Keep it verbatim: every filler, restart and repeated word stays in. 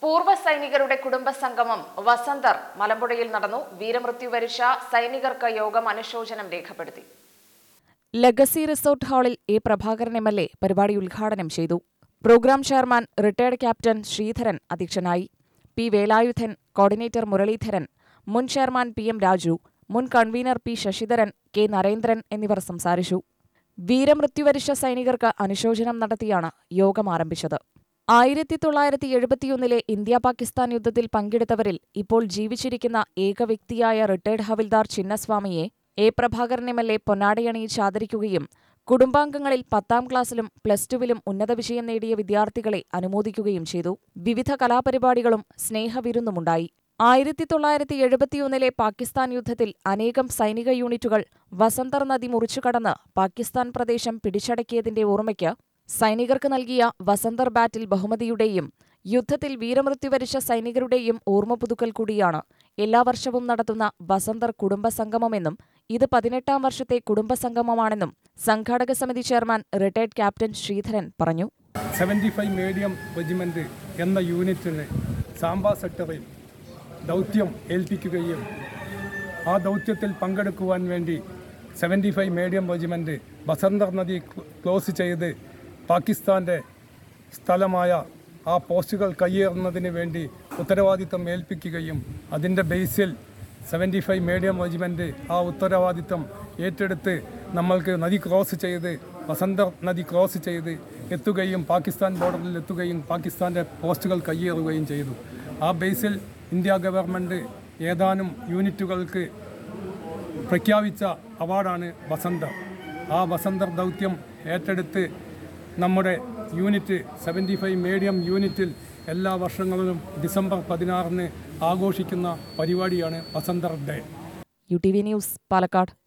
പൂർവ്വ സൈനികരുടെ കുടുംബ സംഗമം വസന്തർ മലമ്പുഴയിൽ നടന്നു. വീരമൃത്യു വരിച്ച സൈനികർക്ക് യോഗം അനുശോചനം രേഖപ്പെടുത്തി. ലഗസി റിസോർട്ട് ഹാളിൽ A Prabhakaran M L A പരിപാടി ഉദ്ഘാടനം ചെയ്തു. Programme chairman retired captain Sreedharan അധ്യക്ഷനായി. പി വേലായുധൻ, കോർഡിനേറ്റർ മുരളീധരൻ, മുൻ ചെയർമാൻ പി എം രാജു, മുൻ convenor P Sasidharan, K Narendran എന്നിവർ സംസാരിച്ചു. വീരമൃത്യുവരിച്ച സൈനികർക്ക് അനുശോചനം നടത്തിയാണ് യോഗം ആരംഭിച്ചത്. ആയിരത്തി തൊള്ളായിരത്തി എഴുപത്തിയൊന്നിലെ ഇന്ത്യ പാകിസ്ഥാൻ യുദ്ധത്തിൽ പങ്കെടുത്തവരിൽ ഇപ്പോൾ ജീവിച്ചിരിക്കുന്ന ഏക വ്യക്തിയായ റിട്ടയർഡ് ഹവിൽദാർ ചിന്നസ്വാമിയെ A Prabhakaran M L A പൊന്നാടയണിയിച്ച് ആദരിക്കുകയും കുടുംബാംഗങ്ങളിൽ പത്താം ക്ലാസ്സിലും പ്ലസ് ടുവിലും ഉന്നത വിജയം നേടിയ വിദ്യാർത്ഥികളെ അനുമോദിക്കുകയും ചെയ്തു. വിവിധ കലാപരിപാടികളും സ്നേഹവിരുന്നുമുണ്ടായി. ആയിരത്തി തൊള്ളായിരത്തി എഴുപത്തിയൊന്നിലെ പാകിസ്ഥാൻ യുദ്ധത്തിൽ അനേകം സൈനിക യൂണിറ്റുകൾ വസന്തർ നദി മുറിച്ചുകടന്ന് പാകിസ്ഥാൻ പ്രദേശം പിടിച്ചടക്കിയതിന്റെ ഓർമ്മയ്ക്ക് സൈനികർക്ക് നൽകിയ വസന്തർ ബാറ്റിൽ ബഹുമതിയുടെയും യുദ്ധത്തിൽ വീരമൃത്യു വരിച്ച സൈനികരുടെയും ഓർമ്മ പുതുക്കൽ കൂടിയാണ് എല്ലാ വർഷവും നടത്തുന്ന വസന്തർ കുടുംബസംഗമമെന്നും ഇത് പതിനെട്ടാം വർഷത്തെ കുടുംബസംഗമമാണെന്നും സംഘാടക സമിതി ചെയർമാൻ റിട്ടയർഡ് ക്യാപ്റ്റൻ ശ്രീധരൻ പറഞ്ഞു. സെവൻറ്റി ഫൈവ് മീഡിയം റെജിമെന്റ് എന്ന യൂണിറ്റിന് സാംബ സെക്ടറിൽ ദൗത്യം ഏൽപ്പിക്കുകയും ആ ദൗത്യത്തിൽ പങ്കെടുക്കുവാൻ വേണ്ടി seventy five medium regiment Vasanthar നദി ക്ലോസ് ചെയ്ത് പാകിസ്ഥാൻ്റെ സ്ഥലമായ ആ പോസ്റ്റുകൾ കയ്യേറുന്നതിന് വേണ്ടി ഉത്തരവാദിത്തം ഏൽപ്പിക്കുകയും അതിൻ്റെ ബേസിൽ സെവൻറ്റി ഫൈവ് മീഡിയം റെജിമെൻറ്റ് ആ ഉത്തരവാദിത്തം ഏറ്റെടുത്ത് നമ്മൾക്ക് നദി ക്രോസ് ചെയ്ത് വസന്തർ നദി ക്രോസ് ചെയ്ത് എത്തുകയും പാകിസ്ഥാൻ ബോർഡറിൽ എത്തുകയും പാകിസ്ഥാൻ്റെ പോസ്റ്റുകൾ കയ്യേറുകയും ചെയ്തു. ആ ബേസിൽ ഇന്ത്യ ഗവൺമെൻറ് ഏതാനും യൂണിറ്റുകൾക്ക് പ്രഖ്യാപിച്ച അവാർഡാണ് വസന്തർ. ആ വസന്തർ ദൗത്യം ഏറ്റെടുത്ത് നമ്മുടെ യൂണിറ്റ് സെവൻറ്റി ഫൈവ് മീഡിയം യൂണിറ്റിൽ എല്ലാ വർഷങ്ങളിലും ഡിസംബർ പതിനാറിന് ആഘോഷിക്കുന്ന പരിപാടിയാണ് Vasanthar day. U T V news, Palakkad.